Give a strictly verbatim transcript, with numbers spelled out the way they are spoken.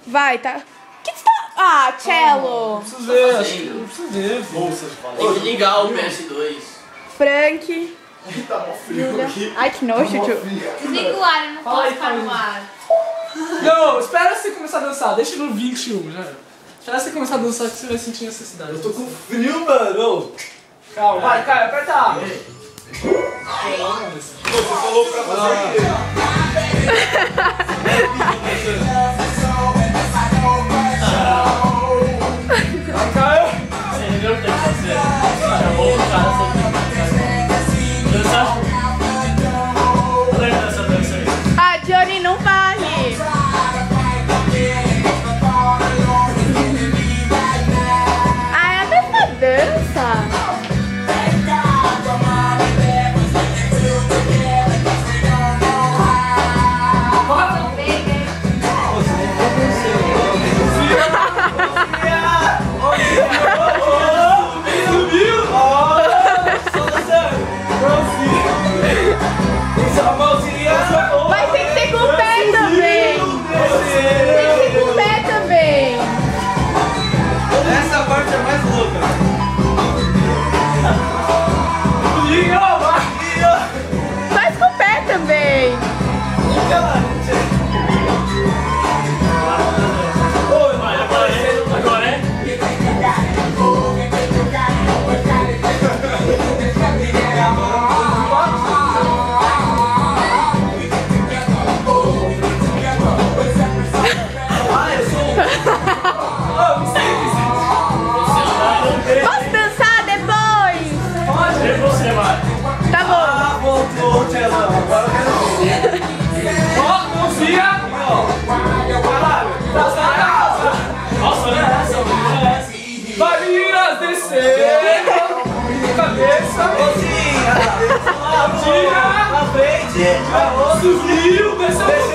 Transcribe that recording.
Vai, tá? Que que você tá... Ah, cello. Não preciso ver, acho que não preciso ver. Bolsas, Tem que ligar o P S dois. Frank. Tá mó frio aqui. Ai, que nojo, tio. Desliga o ar, eu não Fala posso aí, ficar fala no aí. ar. Não, espera você começar a dançar, deixa no vinte e um já. Espera você começar a dançar que você vai sentir necessidade. Eu tô com frio, mano. Calma, vai, cara, aperta a água. Você falou pra fazer o quê? Vai, Caio. Você entendeu o que tem que fazer? Chamou o cara sem dança. Olha essa dança aí. Ah, Johnny, não vale. Ah, é a mesma dança. Mas tem que ser com o pé também. Tem que ser com o pé também. Essa parte é mais louca. Faz com o pé também. Vai, agora é. Agora é. Posso dançar depois? Pode. E você vai. Tá bom. Ah, voltou, Tchela. Agora eu quero ver. Ó, mãozinha. Caralho. Nossa, Nossa, olha essa, olha essa. vai, meninas, descendo. Cabeça. Mãozinha. Tira. Na frente. Subiu, desceu.